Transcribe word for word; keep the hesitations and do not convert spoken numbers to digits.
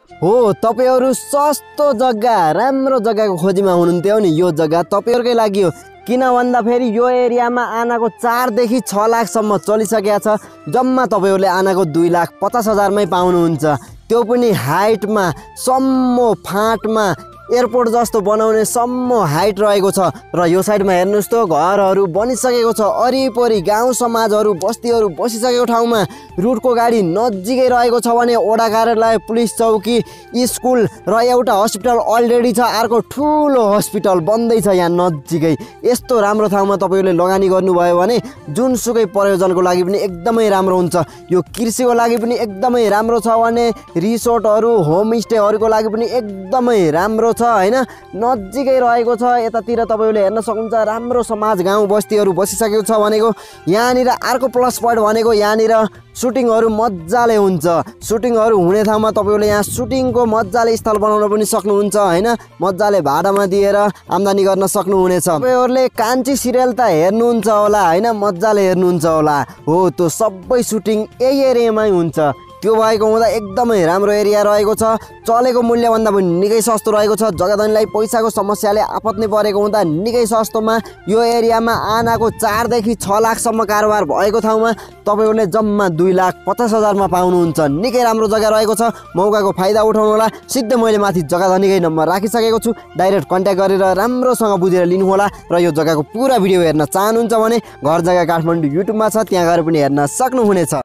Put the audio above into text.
हो तपाईहरु सस्तो जग्गा राम्रो जग्गाको खोजीमा हुनुहुन्थ्यो नि यो जग्गा तपाईहरुकै लागि हो किन भन्दा फेरि यो एरियामा आनाको चार देखि छ लाख सम्म चलिसकेको छ जम्मा तपाईहरुले आनाको दुई लाख पचास हजार मै पाउनुहुन्छ त्यो पनि हाइटमा सम्मो फाँटमा एयरपोर्ट जस्तो बनाउने सम्म हाइट रहेको छ र यो साइडमा हेर्नुस् त घरहरु बनिसकेको छ अरिपरि गाउँ समाजहरु बस्तीहरु बसिसकेको ठाउँमा रुटको गाडी नजिकै रहेको छ भने ओडा कार्यालय पुलिस चौकी स्कुल र एउटा हस्पिटल अलरेडी छ अर्को ठूलो हस्पिटल बन्दै छ यहाँ नजिकै यस्तो राम्रो ठाउँमा तपाईहरुले लगानी गर्नुभयो भने जुनसुकै प्रयोजनको लागि पनि एकदमै राम्रो हुन्छ यो कृषिको लागि पनि एकदमै राम्रो छ भने रिसोर्टहरु होमस्टेहरुको लागि पनि एकदमै राम्रो छ हैन नजिकै रहेको छ यतातिर तपाईहरुले हेर्न सक्नुहुन्छ राम्रो समाज गाउँ बस्तीहरु बसिसकेको छ भनेको यहाँनिर अर्को प्लस पोइन्ट भनेको यहाँनिर सुटिङहरु मज्जाले हुन्छ सुटिङहरु हुने ठाउँमा तपाईहरुले यहाँ सुटिङको मज्जाले स्थल बनाउन पनि सक्नुहुन्छ हैन मज्जाले भाडामा दिएर आम्दानी गर्न सक्नुहुनेछ तपाईहरुले कान्छी सिरियल त हेर्नुहुन्छ होला हैन मज्जाले हेर्नुहुन्छ होला हो त्यो सबै सुटिङ यही एरियामै हुन्छ त्यो भएको हुँदा एकदमै राम्रो एरिया रहेको छ चलेको मूल्य भन्दा पनि निकै सस्तो रहेको छ जग्गाधनीलाई पैसाको समस्याले आपत्ति परेको हुँदा निकै सस्तोमा यो एरियामा आनाको चार देखि छ लाख सम्म कारोबार भएको ठाउँमा तपाईहरुले जम्मा दुई लाख पचास हजारमा पाउनुहुन्छ निकै राम्रो जग्गा रहेको छ मौकाको फाइदा उठाउनु होला सिधै मैले माथि जग्गाधनीकै नम्बर राखिसकेको छु डाइरेक्ट कन्ट्याक्ट गरेर राम्रोसँग बुझेर लिनु होला र यो जग्गाको पुरा भिडियो हेर्न चाहनुहुन्छ भने घर जग्गा काठमाडौँ युट्युबमा छ त्यहाँ गएर पनि हेर्न सक्नुहुनेछ।